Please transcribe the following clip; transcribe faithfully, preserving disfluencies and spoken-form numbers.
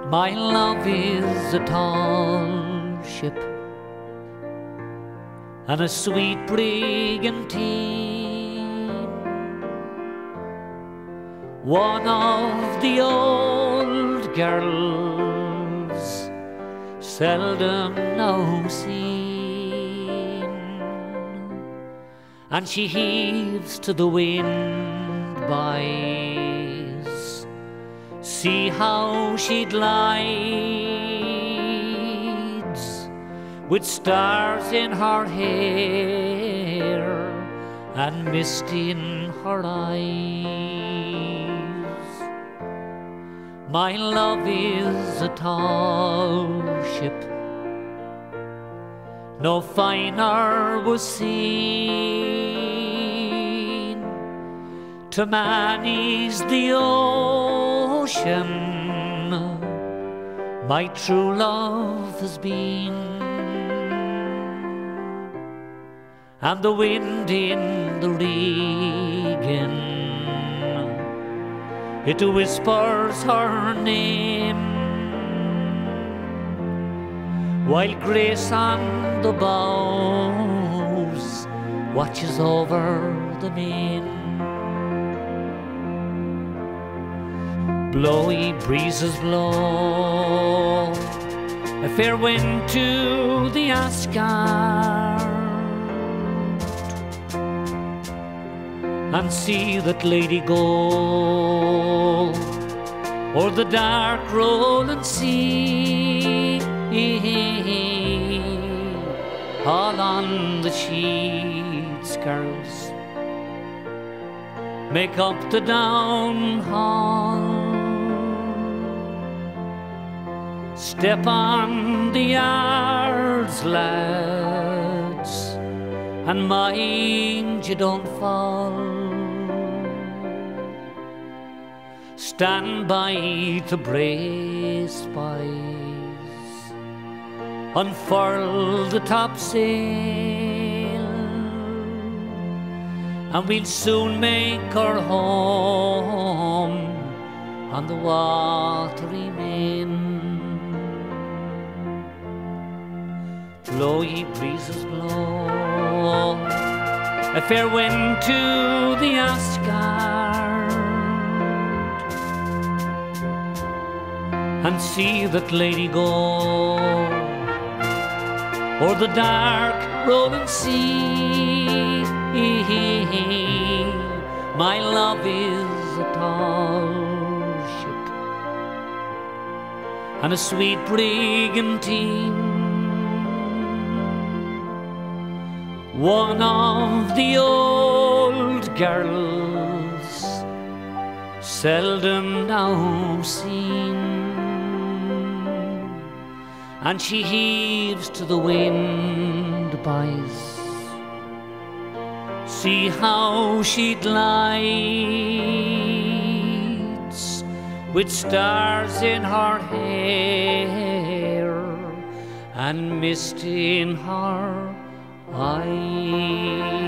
My love is a tall ship and a sweet brigantine, one of the old girls seldom now seen, and she heaves to the wind, boys. See how she glides, with stars in her hair and mist in her eyes. My love is a tall ship, no finer was seen, to manage the ocean my true love has been, and the wind in the rigging, it whispers her name, while Grace on the bows watches over the main. Blowy breezes blow, a fair wind to the Asgard, and see that lady go o'er the dark rolling sea, all on the sheets, girls, make up the downhaul. Step on the yards, lads, and mind you don't fall. Stand by to brace, boys, unfurl the topsail, and we'll soon make our home on the watery main. Blow, ye breezes, blow, a fair wind to the Asgard, and see that lady go o'er the dark rolling sea. My love is a tall ship and a sweet brigantine, one of the old girls seldom now seen, and she heaves to the wind, boys. See how she glides, with stars in her hair and mist in her eyes.